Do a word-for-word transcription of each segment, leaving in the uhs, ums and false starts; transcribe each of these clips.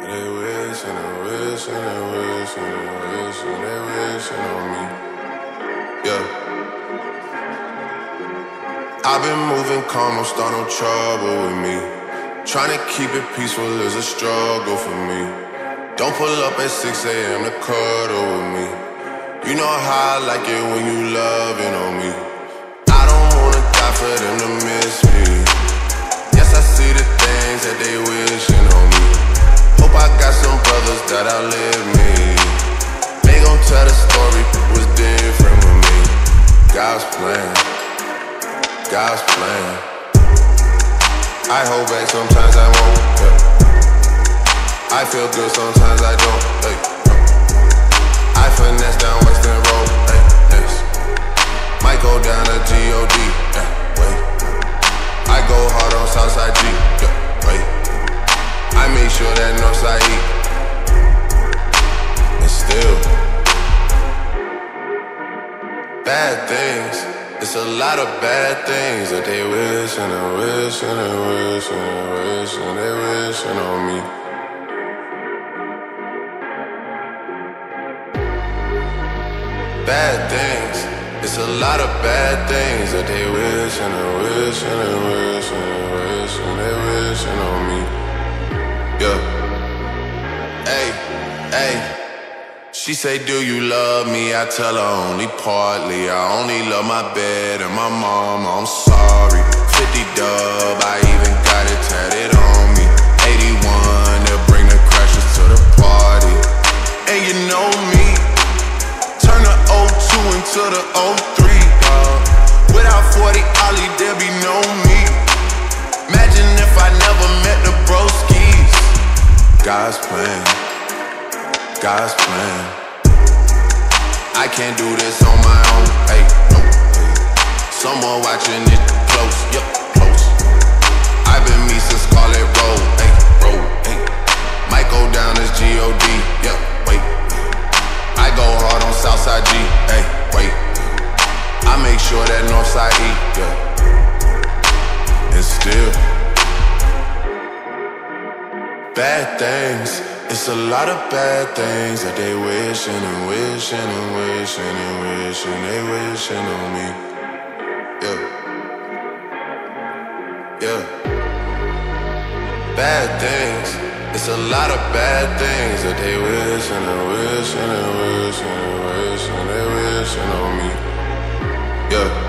they wishing and wishing and wishing and wishing, they wishing on me. Yeah. I've been moving calm, don't start no trouble with me. Trying to keep it peaceful is a struggle for me. Don't pull up at six A M to cuddle with me. You know how I like it when you loving on me. I don't wanna die for them to miss me. Yes, I see the things that they wishing on me. Hope I got some brothers that outlive me. They gon' tell the story, it was different with me. God's plan, God's plan. I hold back, sometimes I won't, yeah. I feel good, sometimes I don't, like, no. I finesse down Western Road, like, yes. Might go down to G O D, yeah, wait. I go hard on Southside G, yeah, wait. I make sure that Northside eat. And still bad things. It's a lot of bad things that they wishing and wishing and wishing and wishing, they wishing on me. Bad things. It's a lot of bad things that they wishing and wishing and wishing and wishing, they wishing on me. Yeah. Hey, hey. She say, do you love me? I tell her only partly. I only love my bed and my mom, I'm sorry. Fifty dub, I even got it tatted on me. Eighty-one, they'll bring the crashers to the party. And you know me, turn the oh two into the oh three, dawg. Without forty Ollie, there be no me. Imagine if I never met the broskies. God's plan, God's plan. I can't do this on my own, hey, no, hey. Someone watching it close, yup, close. I've been me since Scarlet Road, hey, road, hey. Might go down as G O D, yeah, wait. I go hard on Southside G, hey, wait. I make sure that Northside E, yeah. And still bad things. It's a lot of bad things that they wishing and wishing and wishing and wishing, they wishing on me. Yeah. Yeah. Bad things. It's a lot of bad things that they wishing and wishing and wishing and wishing, they wishing on me. Yeah.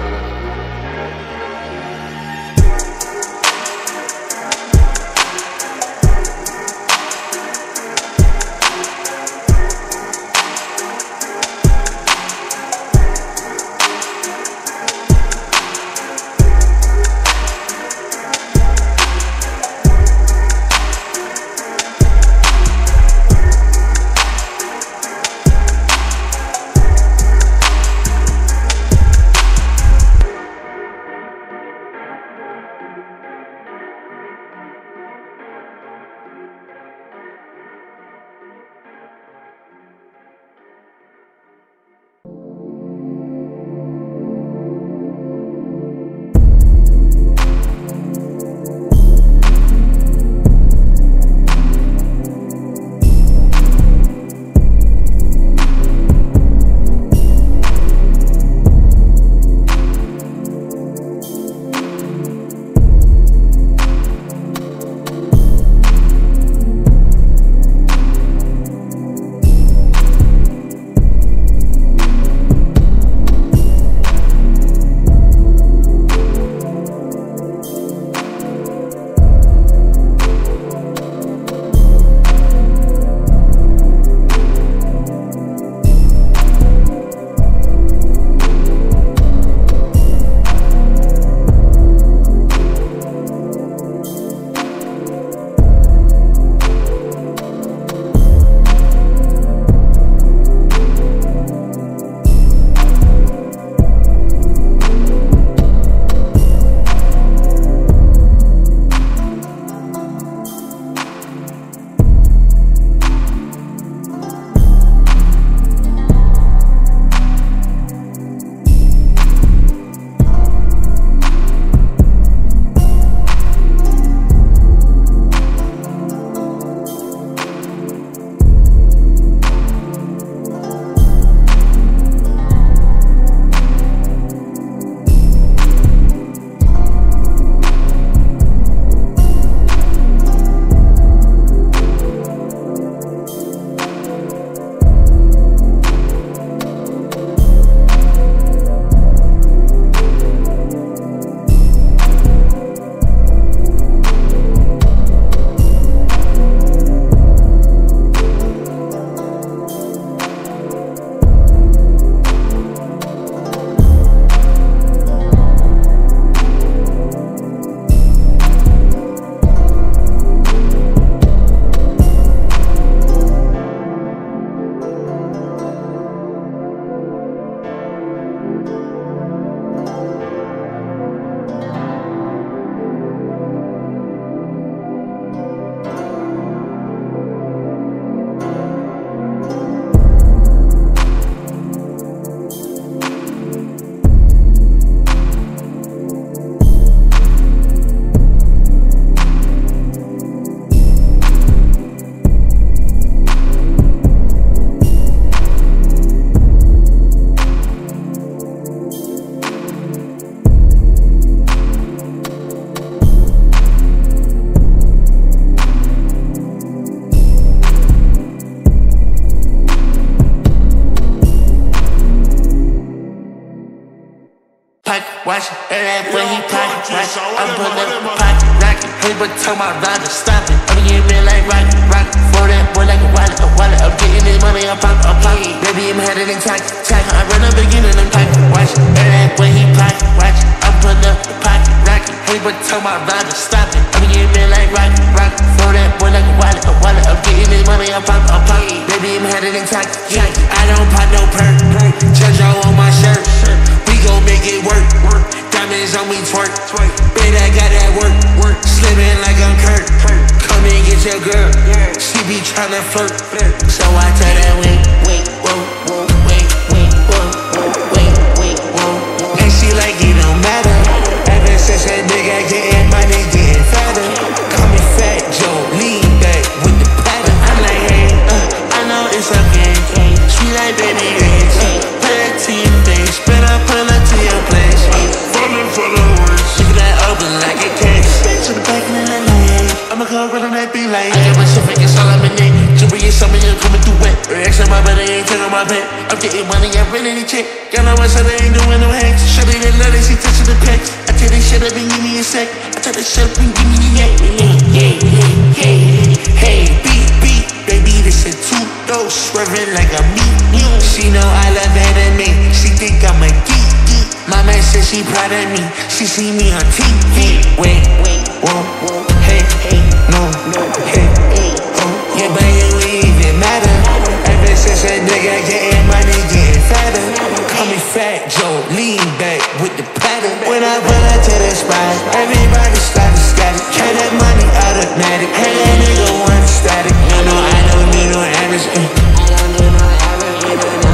put up the pocket, rocket. Hey, but tell my ride to stop it. I'm getting me like rocket, rocket. For that boy like a wallet, a wallet. I'm getting this money, I'm pop, I'm pocket. Baby, I'm headed in tack, tack. I run up again and I'm pocket, watch it. Hey, that boy, he pocket, watch it. I'm putting up the pocket, rocket. Hey, but tell my ride to stop it. I'm getting me like rocket, rocket. For that boy like a wallet, a wallet. I'm getting this money, I'm pop, I'm pocket. Baby, I'm headed in tack, tack. I don't pop no perk, Judge on my shirt. We gon' make it work, work. Diamonds on me twerk, twerk. Baby, I got that work, work. Slimming like I'm Kurt. Come and get your girl. She be tryna flirt, so I tell that wait, wait, whoa, whoa, wait, wait, whoa, whoa, wait, wait, whoa. And she like it don't matter. Ever since that nigga getting money, getting fatter. Call me Fat Joe, lean back with the pattern. I'm like, hey, uh, I know it's okay. She like baby, dance. Put it to your face, better pull it to your place. Falling for the worst. Look at that open like a case. Bitch to the back and then like, hey, I'ma go run on that beat like. I got my shit fake, it's all I'm in it. Jewelry is something you're coming through wet. Reaction my brother ain't taking my bet. I'm getting money, I really need check. Got no one, so they ain't doing no hacks. Shorty that love it, she touching the pecs. I tell this shit up and give me a sec. I tell this shit up and give me a yak. Hey, hey, hey, hey, beat, beat. Baby, this a two-dose, swerving like a meat. She know I love anime. She think I'm a geek. My man said she proud of me. She see me on T V. Wait, wait, whoa, whoa, hey, hey, no, no, hey, hey, oh, yeah, but it don't even matter. Ever since that nigga getting money, getting fatter. Call me Fat Joe, lean back with the pattern. When I pull up to the spot, everybody started static. Carry that money automatic. Hey, that nigga one static. No, no, I don't need no average. Uh. I don't need no average. You don't know.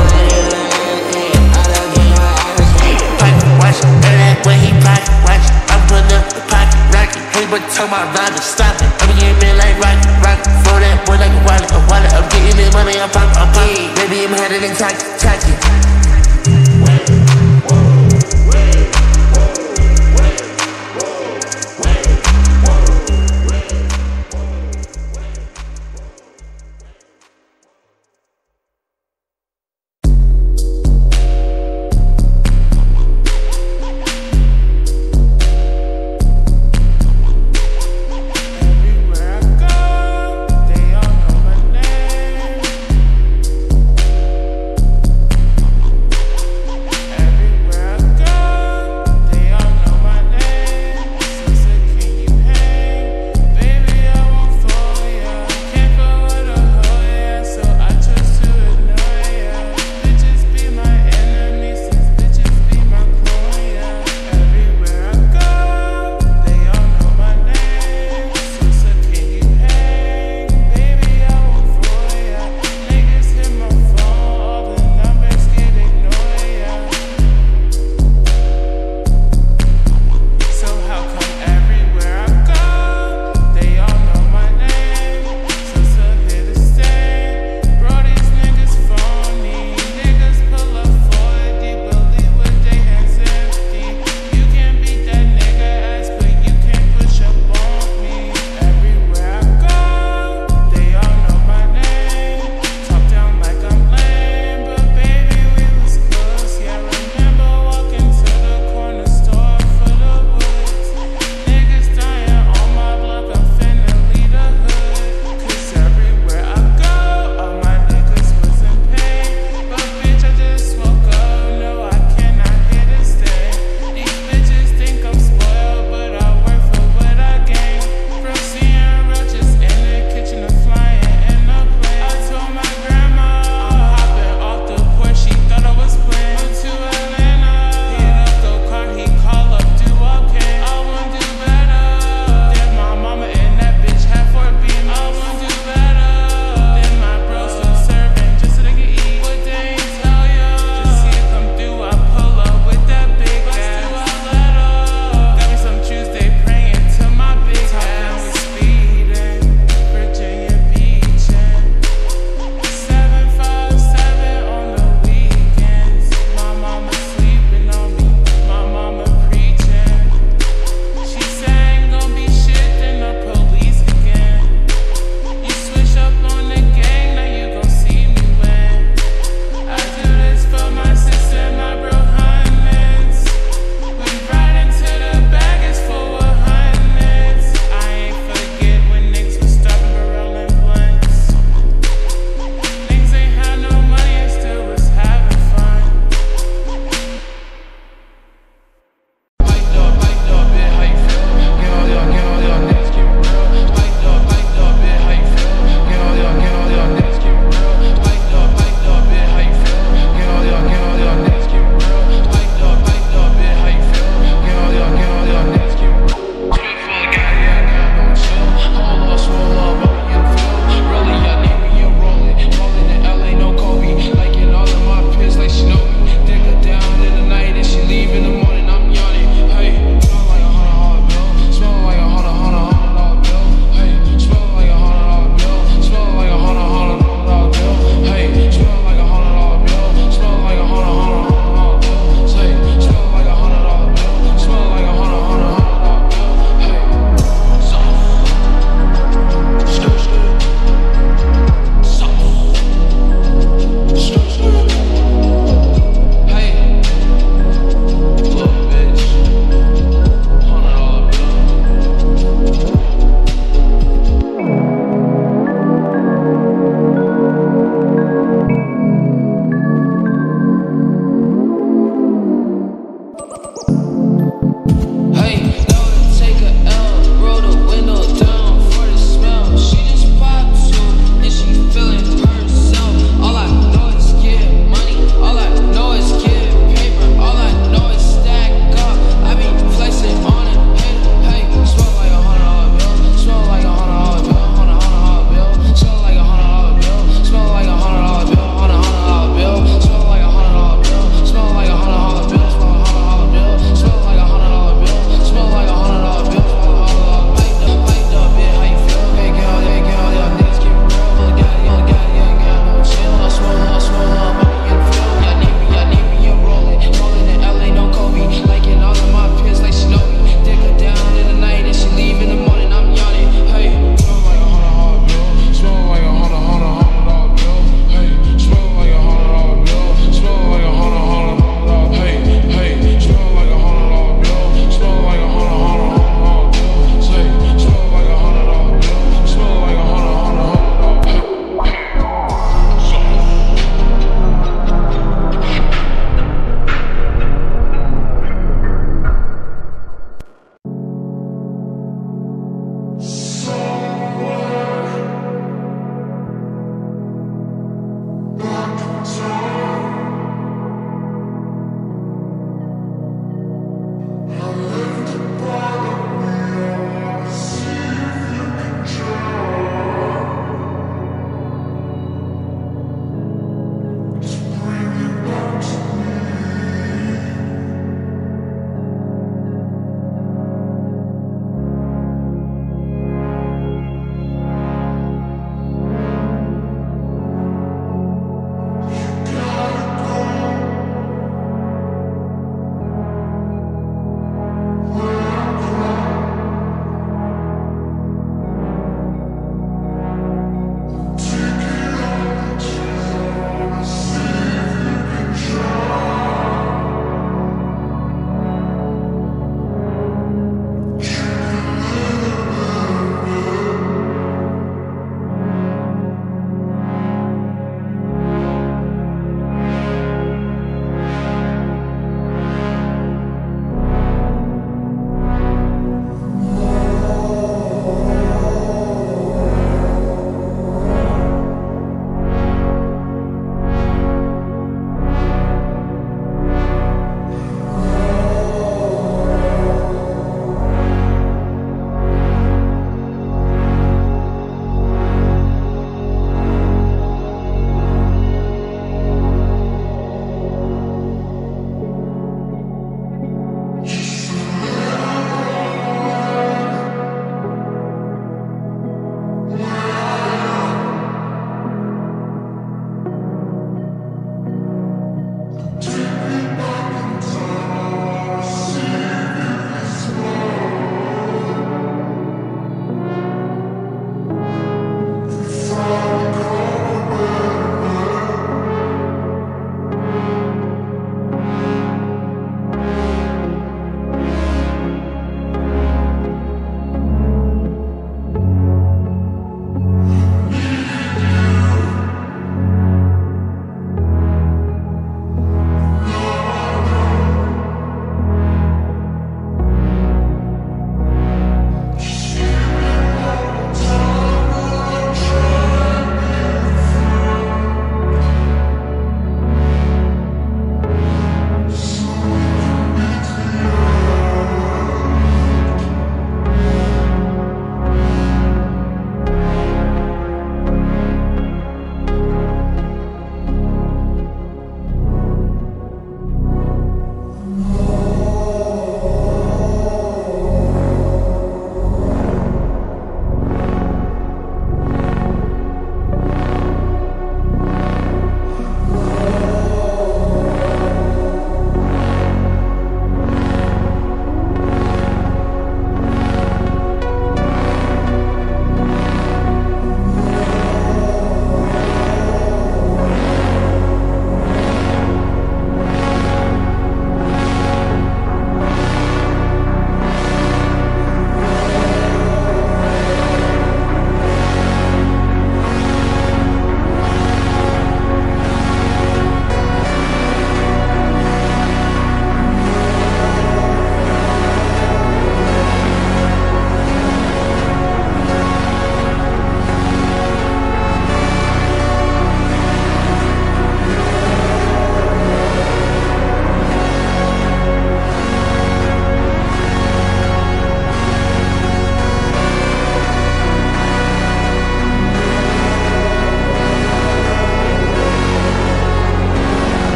Watch, that when he pocket, watch, I'm putting up the pocket, rocket. Hey, but tell my ride to stop it. I'm getting me like rocket, rocket. For that boy like a wallet, a wallet. I'm getting this money, I'm pop, I'm pocket. Baby, I'm headed in tacky, tacky.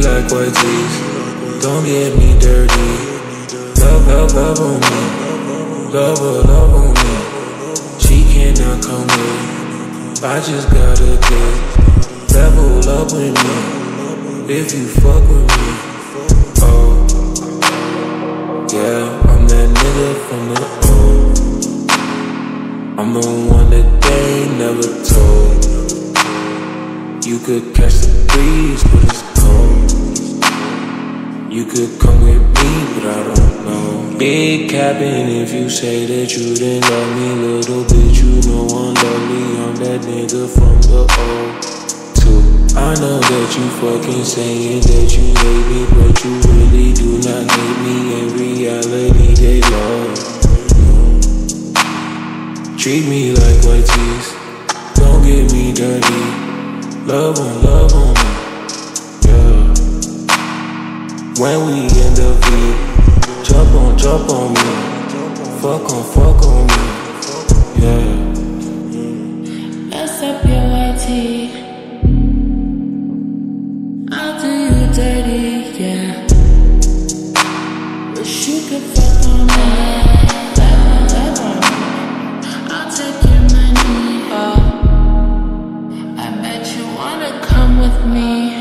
like white tees, don't get me dirty. Love, love, love on me, love, love, love on me. She cannot come with, I just gotta get level up with me, if you fuck with me. Oh, yeah, I'm that nigga from the old. I'm the one that they ain't never told. You could catch the breeze, but it's cold. You could come with me, but I don't know. Big capping if you say that you didn't love me. Little bitch, you know I'm lovely. I'm that nigga from the old too. I know that you fucking saying that you hate me, but you really do not hate me. In reality, they love you. Treat me like white tees, don't get me dirty. Love on, love on me, yeah. When we in the V, jump on, jump on me. Fuck on, fuck on me, yeah. Mess up your white tee, I'll do you dirty, yeah. Wish you could fuck on me, love on, love on me. I'll take your money, oh. I bet you wanna come with me.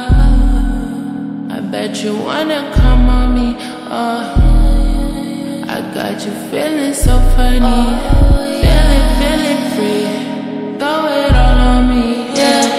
I bet you wanna come on me. Oh, I got you feeling so funny, feeling, feeling free. Throw it all on me, yeah.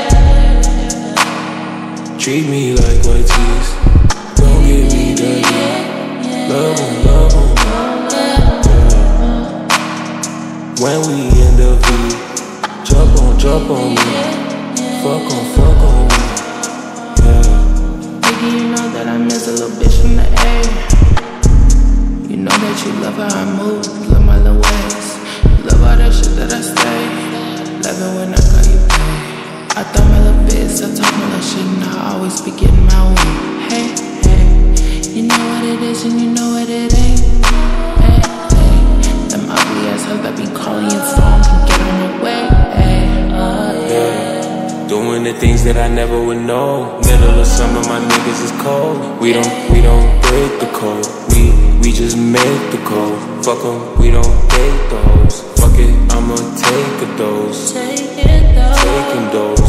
Treat me like white tees, don't get me dirty. Love on, love on me, yeah. When we in the V, jump on, jump on me. Fuck on, fuck on me, yeah. Baby, you know that I miss a little bitch from the air. You know that you love how I move, you love my little ways. You love all that shit that I say. Love it when I call you babe. I thought my little bitch still talk my little shit, and I always be getting my way. Hey, hey, you know what it is and you know what it ain't. Hey, hey, them ugly ass hoes that be calling your phone can get on your way. Hey, oh yeah. Doing the things that I never would know. Middle of summer, my niggas is cold. We don't, we don't break the code. We, we just make the code. Fuck 'em, we don't date the hoes. Fuck it, I'ma take a dose. Taking those.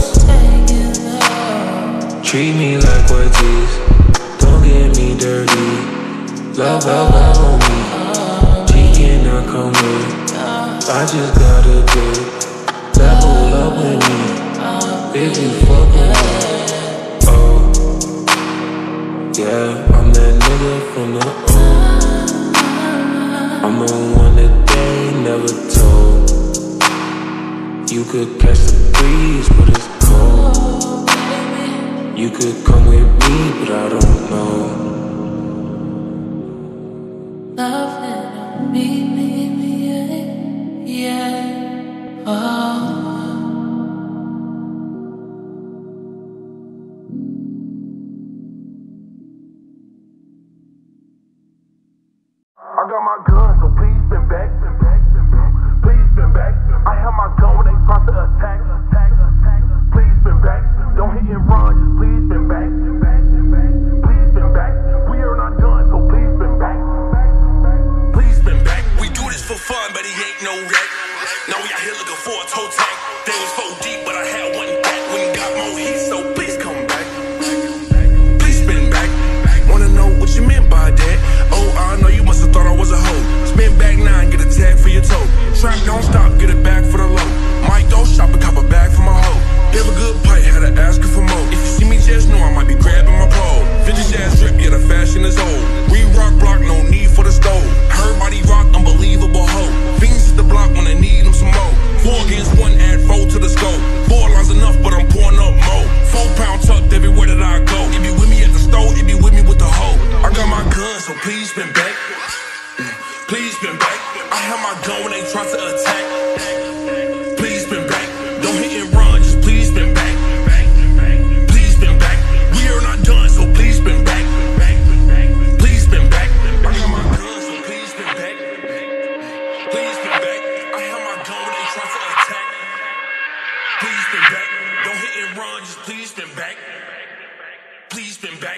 Treat me like white tees, don't get me dirty. Love, love, love on me. She cannot come with, I just gotta get level up with me, if you fuck with me. Oh, yeah, I'm that nigga from the old. I'm the one that they ain't never told. You could catch the breeze, but it's cold. You could come with me, but I don't know. Love it on me, me, me, yeah, yeah. Oh. I got my gun, so please spin back, spin back, spin back. Please spin back. I have my gun when they try to attack, attack, attack. Please spin back. Don't hit and run, just please spin back, spin back, spin back. Please spin back. We are not done, so please spin back, please spin back. We do this for fun, but he ain't no wreck. Now we out here looking for a toe tag. They was four deep, but I had one back. When got more heat, so please come back. Please spin back. Wanna know what you meant by that? Oh, I know you must have thought I was a hoe. Spin back nine, get a tag for your toe. Trap don't stop, get it back for the low. Might go shop and cop a bag for my hoe. Give a good pipe, had to ask her for more. If you see me, just know I might be grabbing my pole. Vintage ass drip, yeah, the fashion is old. We rock block, no need for the stove. Her body rock, unbelievable hoe. Fiends at the block when they need them some more. Four against one, add four to the scope. Four lines enough, but I'm pouring up more. Four pound tucked everywhere that I go. If you with me at the store, if you with me with the hoe. I got my gun, so please spin back. Please spin back. I have my gun when they try to attack. Please spin back. Don't hit and run, just please spin back. Please spin back. We are not done, so please spin back. Please spin back. I have my gun, so please spin back. Please spin back. I have my gun when they try to attack. Please spin back. Don't hit and run, just please spin back. Please spin back.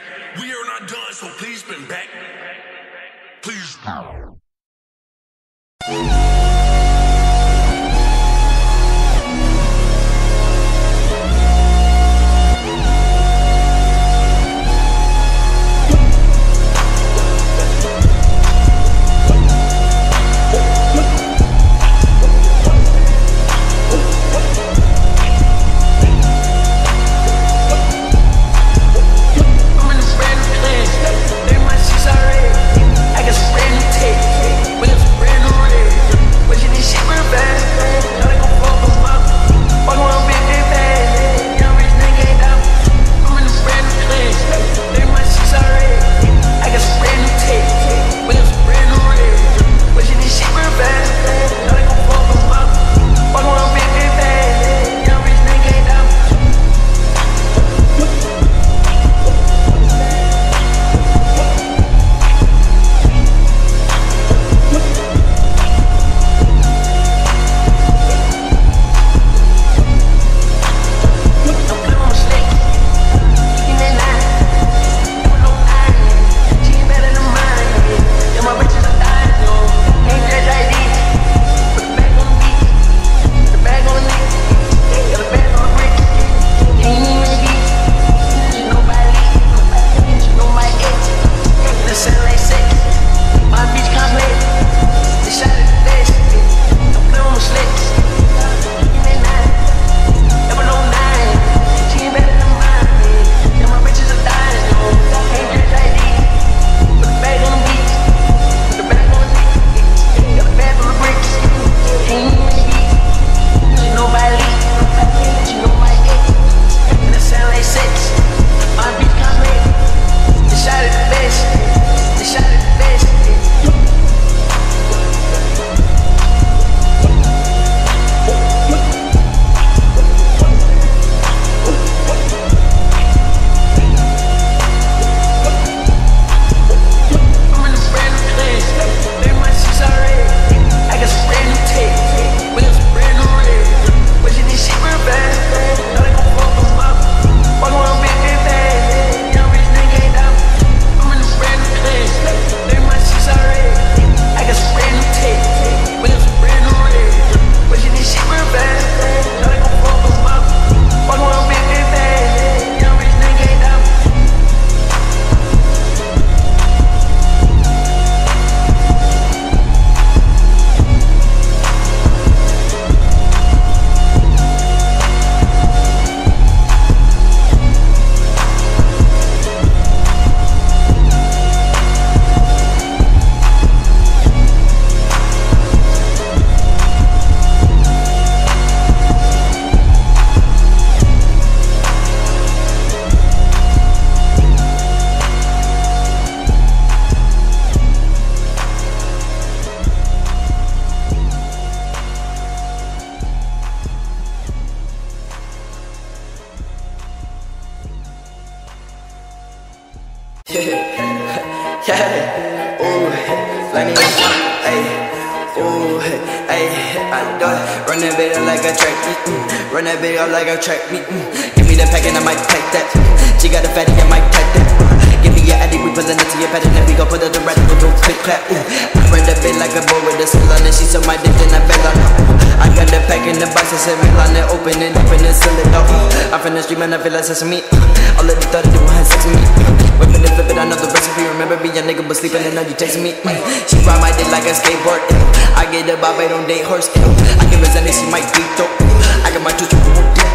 Yeah, ooh, like me, ayy, ooh, ayy, I do it. Run that bitch up like a track, mm-mm. Run that bitch up like a track, mm-mm. Give me the pack and I might take that. She got a fatty, I might take that. Give me your addy, we pulling it to your pattern, and we gon' put it to rest, we gon' click clap. Ooh. I run that bitch like a boy with a skill on it. She saw my dick and I fell on her. I got the pack in the box, I said we line it open and open and seal it off. I'm from the street, man, I feel like sesame. All of these thought they do had sex with me. Whipping and flipping, I know the recipe. Remember being a nigga but sleeping and now you texting me. She ride my dick like a skateboard. I get the bob, I don't date horse. I give her Zenny, she might beat though. I got my two two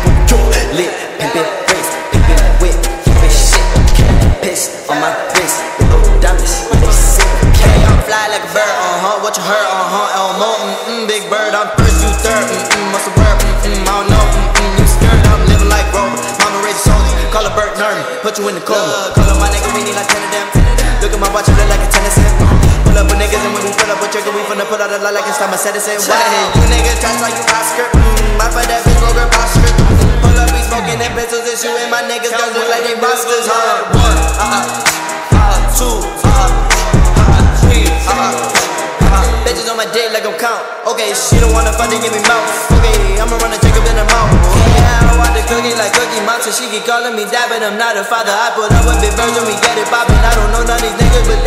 lit, pimpin' face, pimpin' whip, pimpin' shit. Piss on my wrist, with those diamonds, they sick. Okay, I'm fly like a bird, uh huh. What you heard, uh huh. Elmo, mm mm, big bird, I'm first, you third, mm mm. What's the word, mm mm, I don't know, mm mm. You scared, I'm living like Rover. Mama raised soldiers, call a bird nerve, put you in the coma. Call up my nigga, we need like ten of them. Look at my watch, it look like a tennis set. Pull up with niggas and when we pull up with trigger, we finna pull out a lot like it's time I said it. Say, wow, you niggas trash like you Oscar. Mm, I fight that bitch, Roger Oscar. Pull up, we smoking them pencils and shooting my niggas, guns look like they busters. Huh? One, uh-uh, uh, two, uh-uh, uh-uh, three, uh-uh, uh-uh. Bitches on my dick like I'm count. Okay, she don't wanna fuck, they give me mouth. Okay, I'ma run a Jacob in the mouth. Yeah, I want the cookie like Cookie Monster. She keep calling me dad, but I'm not a father. I put up with big birds when we get it poppin'. I don't know none of these niggas, but